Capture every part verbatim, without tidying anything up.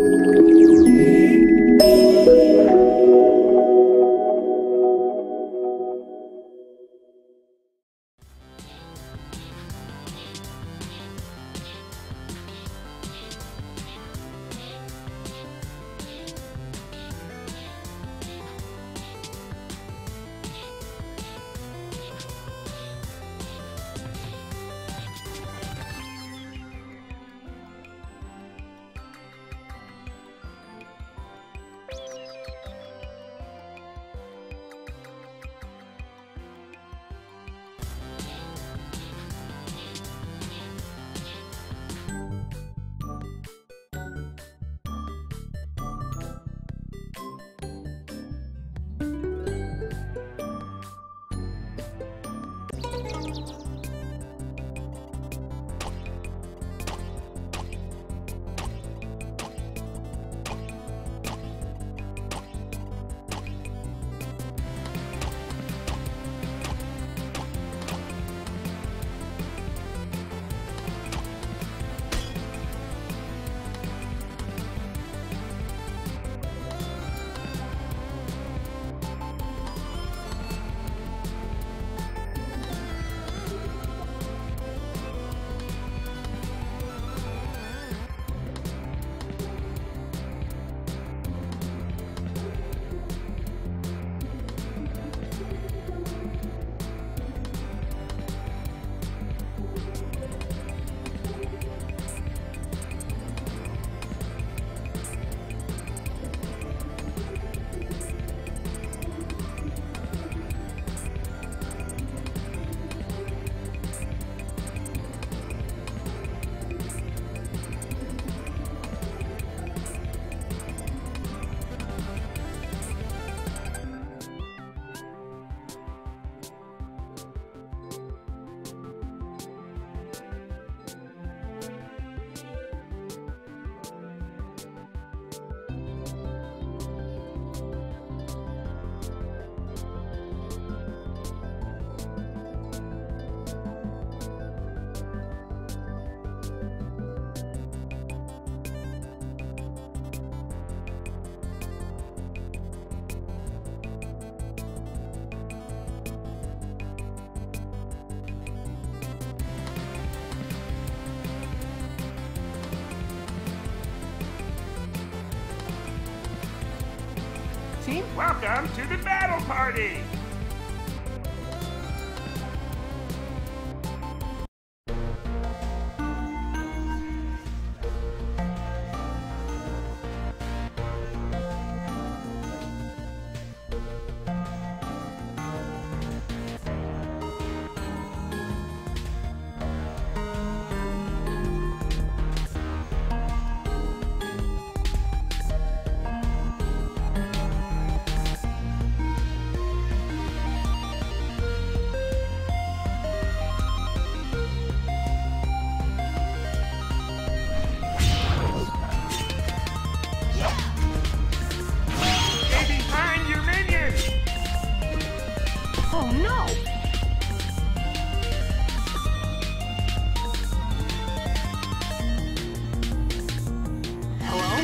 Welcome to the battle party! Oh no! Hello?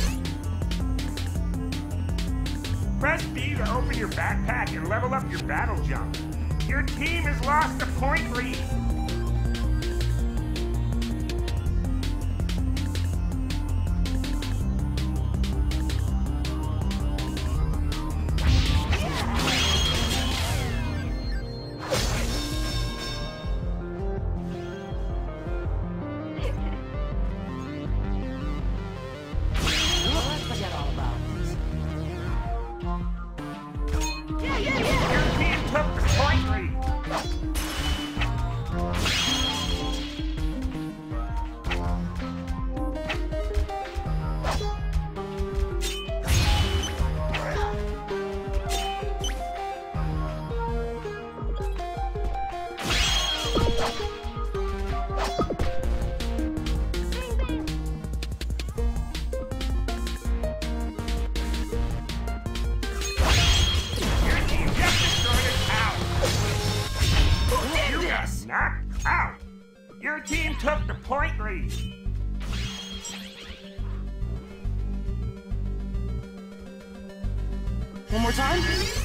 Press B to open your backpack and level up your battle jump. Your team has lost a point lead. Knocked out! Your team took the point lead! One more time.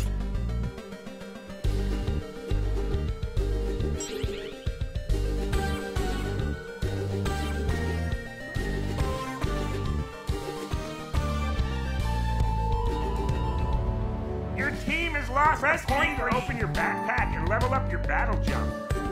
Your team has lost a point or open your backpack and level up your battle jump.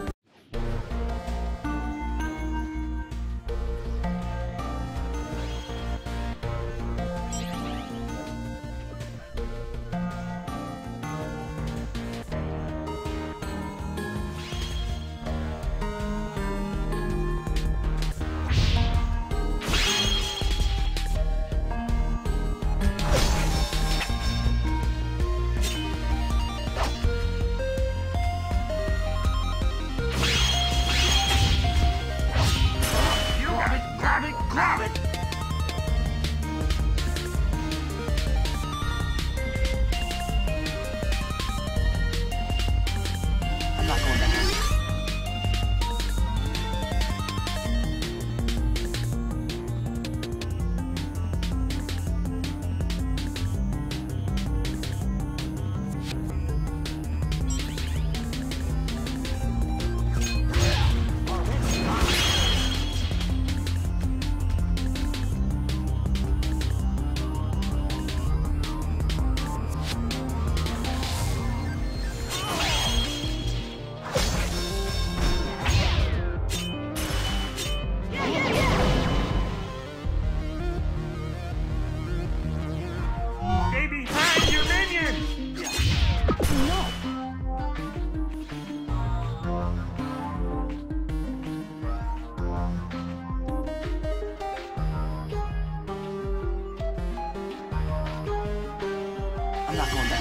I'm not going back.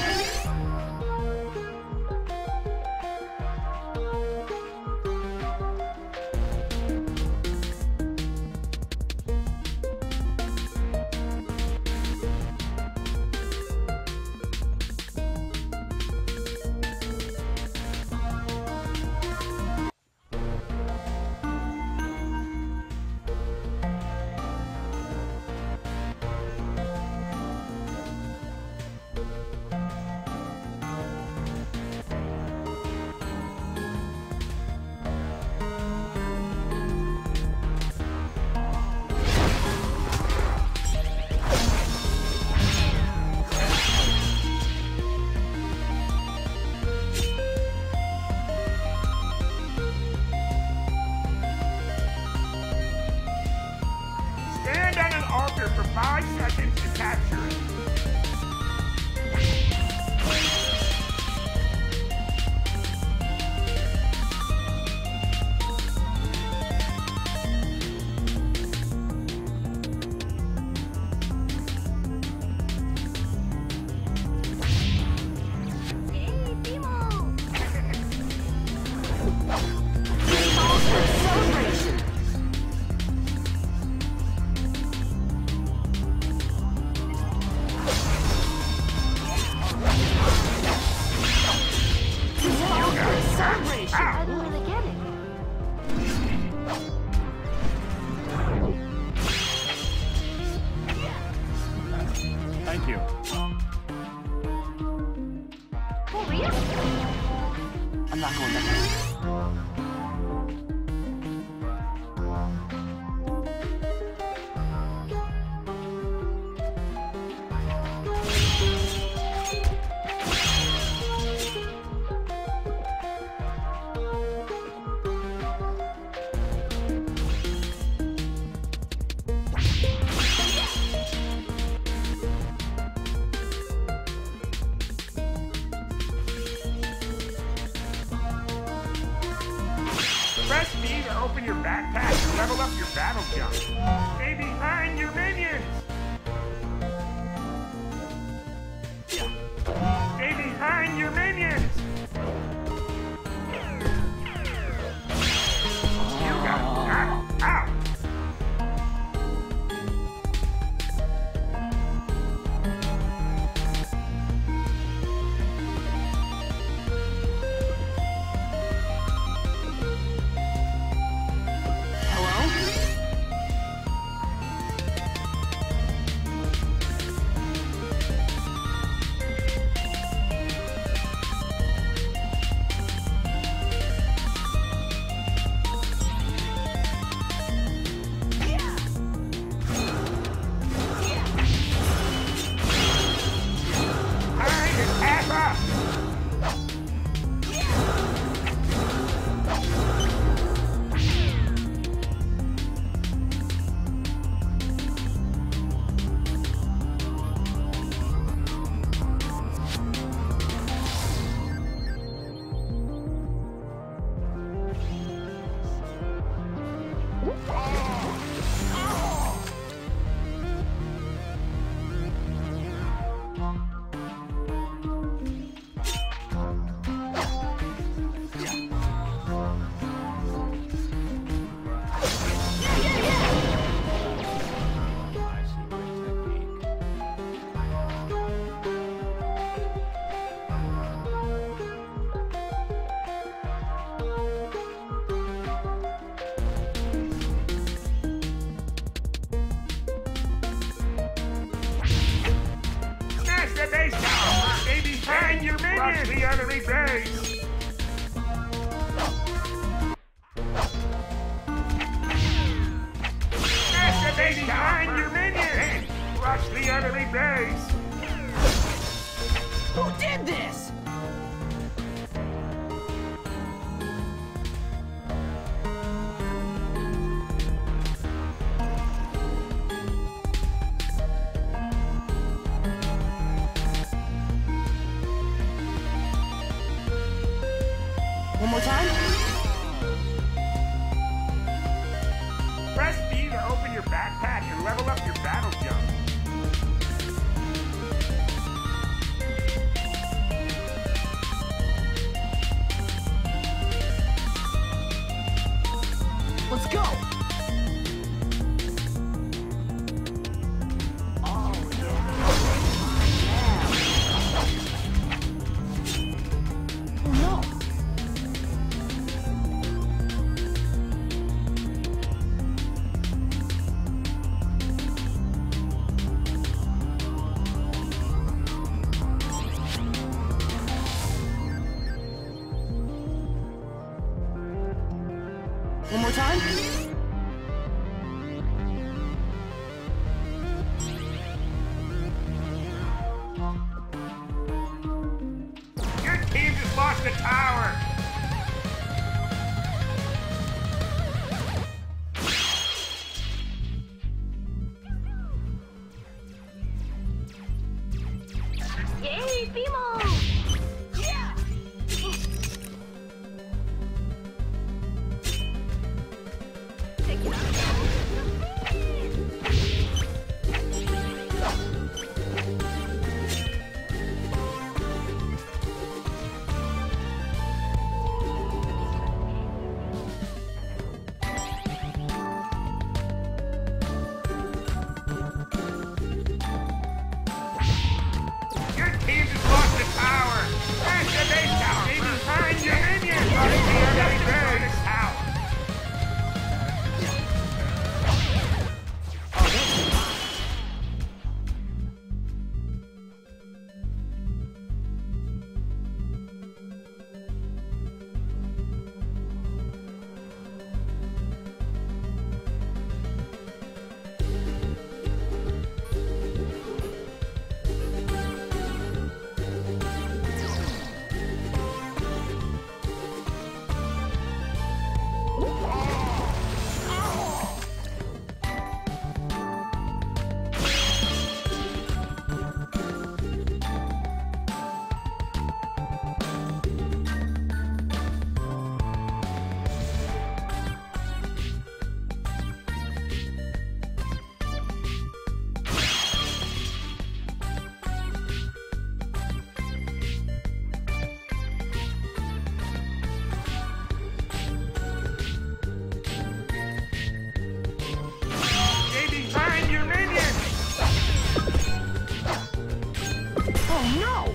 For five seconds to capture it. Thank you. For real? I'm not going back. Press B to open your backpack and level up your battle jump. Stay behind your minions! Stay behind your minions! You got knocked out! Watch the enemy base! Activate behind your minions! Watch the enemy base! Who did this? One more time? Press B to open your backpack and level up your battle jump. Let's go! Oh, yeah. Oh, no. One more time? Your team just lost a tower! Yay, Fimo! Yeah! Take it out. Your team just lost a tower! Activate tower! Stay behind your minions! Watch the enemy base! Tower! Stay behind your minions! Oh, no!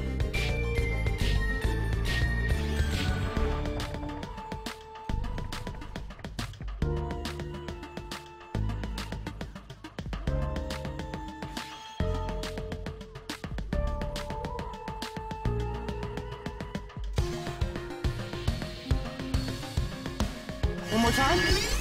One more time?